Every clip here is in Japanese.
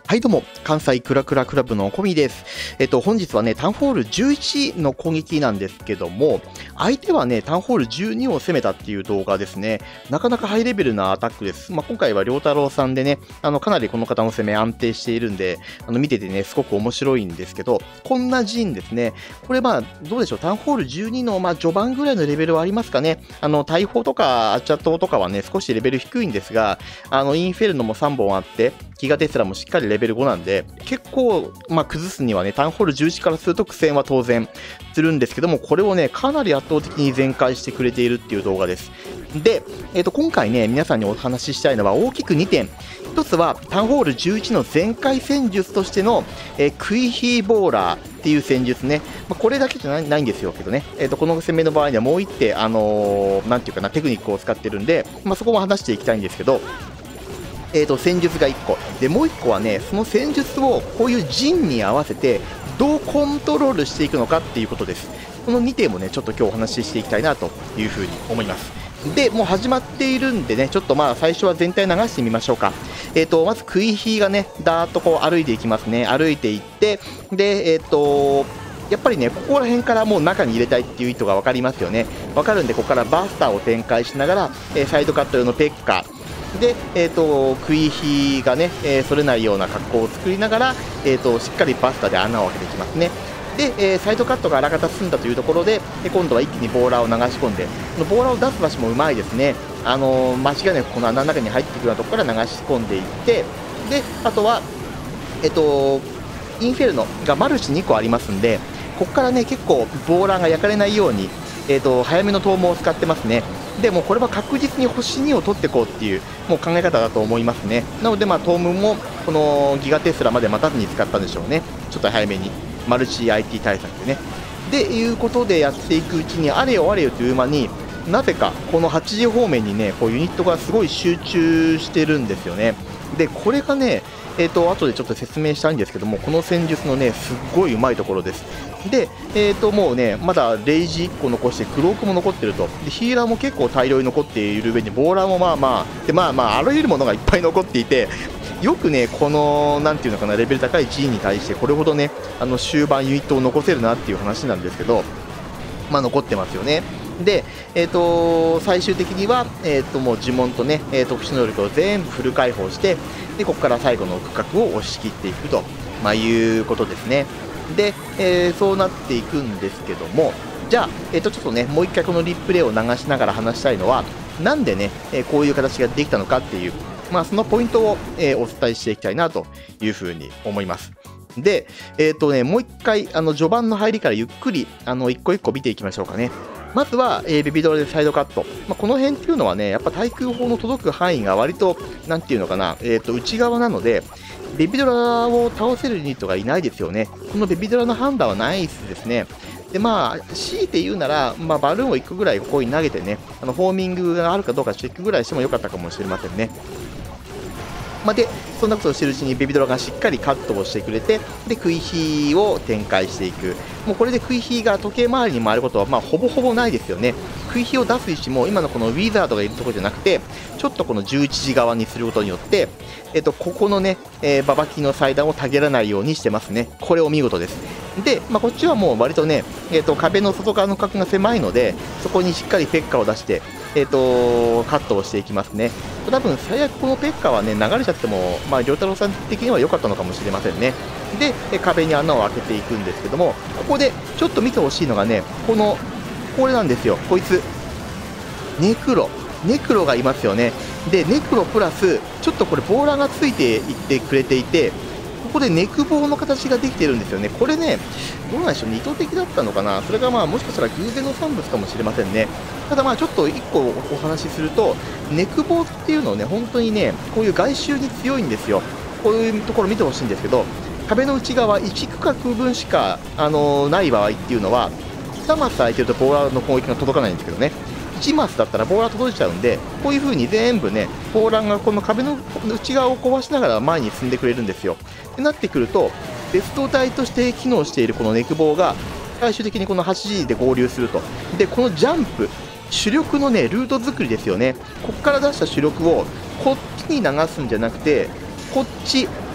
はいどうも、関西クラクラクラブのコミです。本日はね、タウンホール11の攻撃なんですけども、相手はね、タウンホール12を攻めたっていう動画ですね。なかなかハイレベルなアタックです。今回は良太郎さんでね、かなりこの方の攻め安定しているんで、見ててね、すごく面白いんですけど、こんな陣ですね。これどうでしょう、タウンホール12の序盤ぐらいのレベルはありますかね。大砲とかアチャトとかはね、少しレベル低いんですが、インフェルノも3本あって、ギガテスラもしっかりレベル5なんで、結構、崩すにはね、タウンホール11からすると苦戦は当然するんですけども、これをね、かなり圧倒的に全開してくれているっていう動画です。で、今回ね、皆さんにお話ししたいのは大きく2点。1つは、タウンホール11の全開戦術としての、クイヒーボーラーっていう戦術ね。これだけじゃないんですよけどね。この攻めの場合にはもう1手、なんていうかな、テクニックを使ってるんで、そこも話していきたいんですけど、戦術が1個で、もう1個はね、その戦術をこういう陣に合わせてどうコントロールしていくのかっていうことです。この2点もね、ちょっと今日お話ししていきたいなというふうに思います。で、もう始まっているんでね、ちょっと最初は全体流してみましょうか。まずクイヒーがね、だーっとこう歩いていきますね。歩いていって、で、やっぱりね、ここら辺からもう中に入れたいっていう意図が分かりますよね。分かるんで、ここからバスターを展開しながら、サイドカット用のペッカで、クイヒがね、それないような格好を作りながら、しっかりバスターで穴を開けていきますね。で、サイドカットがあらかた済んだというところで、今度は一気にボーラーを流し込んで、このボーラーを出す場所もうまいですね。間違いなくこの穴の中に入っていくようなところから流し込んでいって、で、あとは、インフェルノがマルチ2個ありますんで、ここからね、結構ボーラーが焼かれないように、早めの投網を使ってますね。でもこれは確実に星2を取っていこうっていうもう考え方だと思いますね。なのでトムもこのギガテスラまで待たずに使ったんでしょうね。ちょっと早めにマルチ IT 対策でね。でいうことでやっていくうちにあれよあれよという間になぜかこの8時方面にねこうユニットがすごい集中してるんですよね。でこれがね後でちょっと説明したいんですけども、この戦術のねすっごいうまいところです。で、もうねまだレイジ1個残してクロークも残ってると、でヒーラーも結構大量に残っている上にボーラーもであらゆるものがいっぱい残っていて、よくねこのなんていうのかなレベル高い G に対してこれほどね終盤ユニットを残せるなっていう話なんですけど、残ってますよね。で、最終的には、もう呪文とね、特殊能力を全部フル解放して、でここから最後の区画を押し切っていくと、いうことですね。で、そうなっていくんですけども、じゃあ、ちょっとね、もう一回このリプレイを流しながら話したいのは、なんでね、こういう形ができたのかっていう、そのポイントを、お伝えしていきたいなというふうに思います。で、もう一回、序盤の入りからゆっくり、一個一個見ていきましょうかね。まずは、ベビドラでサイドカット。この辺っていうのはね、やっぱ対空砲の届く範囲が割と、なんていうのかな、内側なので、ベビドラを倒せるユニットがいないですよね。このベビドラの判断はナイスですね。で、強いて言うなら、バルーンを1個ぐらいここに投げてね、フォーミングがあるかどうかチェックぐらいしてもよかったかもしれませんね。でそんなことをしているうちにベビドラがしっかりカットをしてくれて、でクイヒーを展開していく。もうこれでクイヒーが時計回りに回ることはほぼほぼないですよね。クイヒーを出す位置も今のこのウィザードがいるところじゃなくて、ちょっとこの11時側にすることによって、ここのね、ババキの祭壇をたげらないようにしてますね。これお見事です。で、こっちはもう割とね、壁の外側の角が狭いので、そこにしっかりペッカを出して、カットをしていきますね。多分最悪このペッカはね流れちゃっても良太郎さん的には良かったのかもしれませんね。で壁に穴を開けていくんですけども、ここでちょっと見てほしいのがねこれなんですよ。こいつネクロがいますよね。でネクロプラスちょっとこれボーラーがついていってくれていて、ここでネクボーの形ができてるんですよね。これねどうなんでしょう、意図的だったのかな、それがもしかしたら偶然の産物かもしれませんね。ただちょっと1個お話しすると、ネクボーっていうのをね本当にねこういう外周に強いんですよ。こういうところ見てほしいんですけど、壁の内側1区画分しかない場合っていうのは2マス空いてるとボーラーの攻撃が届かないんですけどね、1マスだったらボーラー届いちゃうんで、こういう風に全部ねボーラーがこの壁の内側を壊しながら前に進んでくれるんですよ。ってなってくると、ベスト体として機能しているこのネクボーが最終的にこの8時で合流すると。でこのジャンプ主力のねルート作りですよね。ここから出した主力をこっちに流すんじゃなくて、こっち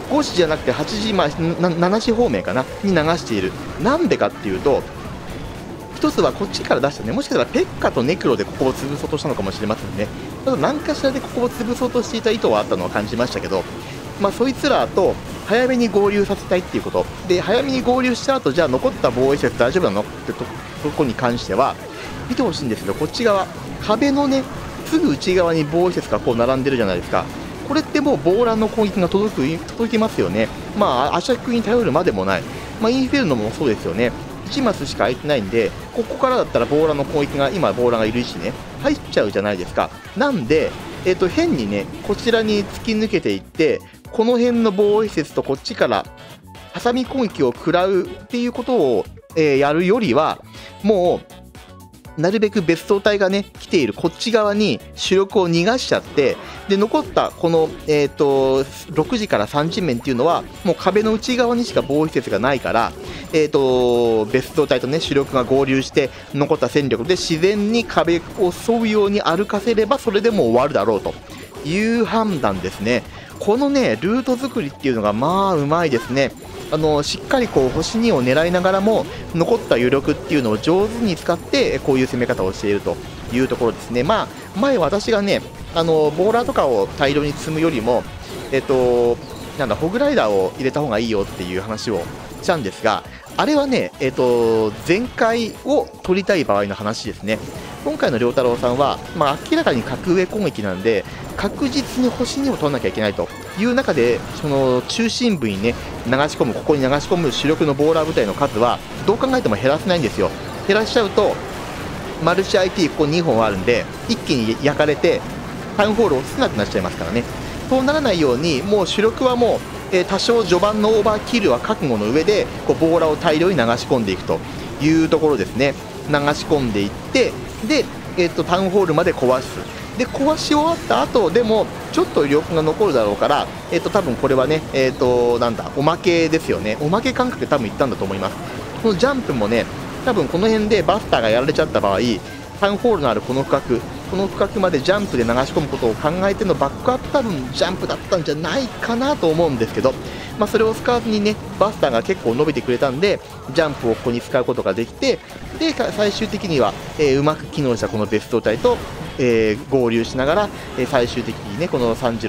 5時じゃなくて8時、7時方面かなに流している。なんでかっていうと、一つはこっちから出したね、もしかしたらペッカとネクロでここを潰そうとしたのかもしれませんね。ただ何かしらでここを潰そうとしていた意図はあったのは感じましたけど、そいつらと早めに合流させたいっていうことで、早めに合流した後、じゃあ残った防衛施設大丈夫なのってとこに関しては見てほしいんですけど、こっち側壁のねすぐ内側に防衛施設がこう並んでるじゃないですか。これってもうボーランの攻撃が届きますよね。アシャクに頼るまでもない、インフェルノもそうですよね。1マスしか空いてないんで、ここからだったらボーランの攻撃が、今ボーランがいる位置ね入っちゃうじゃないですか。なんで、変にねこちらに突き抜けていって、この辺の防衛施設とこっちから挟み攻撃を食らうっていうことを、やるよりは、もうなるべく別動隊がね来ているこっち側に主力を逃がしちゃって、で残ったこの、6時から3時面っていうのはもう壁の内側にしか防衛施設がないから、別動隊とね主力が合流して残った戦力で自然に壁を沿うように歩かせれば、それでもう終わるだろうという判断ですね。このねルート作りっていうのがうまいですね。しっかりこう星2を狙いながらも残った余力っていうのを上手に使ってこういう攻め方をしているというところですね。前私がねボーラーとかを大量に積むよりもホグライダーを入れた方がいいよっていう話をしたんですが、あれはね全開を取りたい場合の話ですね。今回の良太郎さんは、明らかに格上攻撃なんで確実に星2を取らなきゃいけないという中で、その中心部にね流し込む、ここに流し込む主力のボーラー部隊の数はどう考えても減らせないんですよ。減らしちゃうとマルチ IT ここ2本あるんで一気に焼かれてタウンホールを少なくなっちゃいますからね。そうならないようにもう主力はもう、多少序盤のオーバーキルは覚悟の上でこうボーラーを大量に流し込んでいくというところですね。流し込んでいってで、タウンホールまで壊す。で壊し終わった後でもちょっと余力が残るだろうから、多分これはね、おまけですよね。おまけ感覚で多分いったんだと思います。このジャンプもね多分この辺でバスターがやられちゃった場合、タウンホールのあるこの区画までジャンプで流し込むことを考えてのバックアップ、多分ジャンプだったんじゃないかなと思うんですけど、それを使わずにねバスターが結構伸びてくれたんでジャンプをここに使うことができて、で最終的には、うまく機能したこの別動隊と、合流しながら、最終的にねこの6時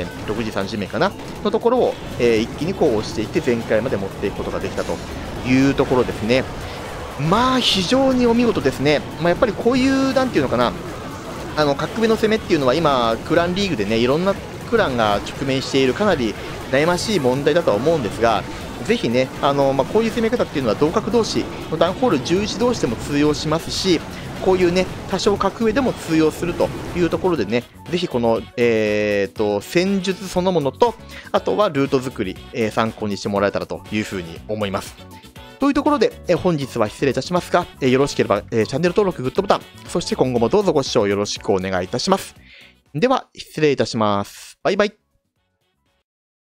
3時面かなのところを、一気にこう押していって全開まで持っていくことができたというところですね。非常にお見事ですね。やっぱりこういうなんていうのかな、格上の攻めっていうのは今クランリーグでねいろんなクランが直面しているかなり悩ましい問題だとは思うんですが、ぜひねこういう攻め方っていうのは同格同士のダウンホール11同士でも通用しますし、こういうね多少格上でも通用するというところでね、ぜひこの、戦術そのものとあとはルート作り、参考にしてもらえたらというふうに思います。というところで、本日は失礼いたしますが、よろしければ、チャンネル登録、グッドボタン、そして今後もどうぞご視聴よろしくお願いいたします。では、失礼いたします。バイバイ。